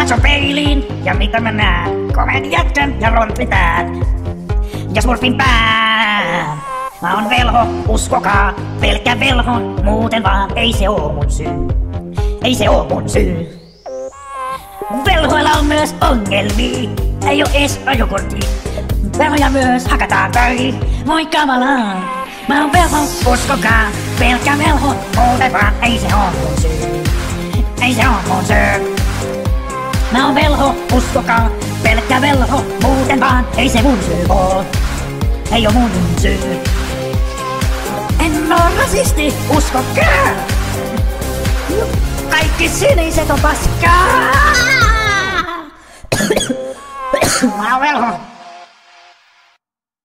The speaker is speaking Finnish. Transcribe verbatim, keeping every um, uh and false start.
Katso peiliin ja mitä mä näen. Komean jätkän ja rontritäät ja smurfin pään. Mä oon velho, uskokaa, pelkkä velho, muuten vaan ei se oo mun syy. Ei se oo mun syy. Velhoilla on myös ongelmia, ei oo ees ajokortti. Velhoja myös hakataan tai voi kamalaa. Mä oon velho, uskokaa, pelkkä velho, muuten vaan ei se oo mun syy. Ei se oo mun syy. Mä oon velho, uskokaa, pelkkä velho, muuten vaan ei se mun syy oo. Ei oo mun syy. En oo rasisti, uskokaa! Kaikki siniset on paskaa! Mä oon velho.